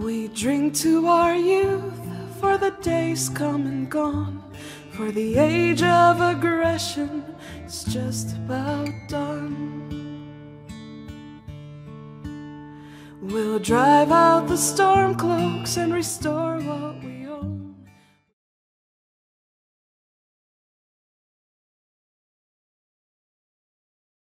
We drink to our youth, for the days come and gone, for the age of aggression is just about done. We'll drive out the storm cloaks and restore what we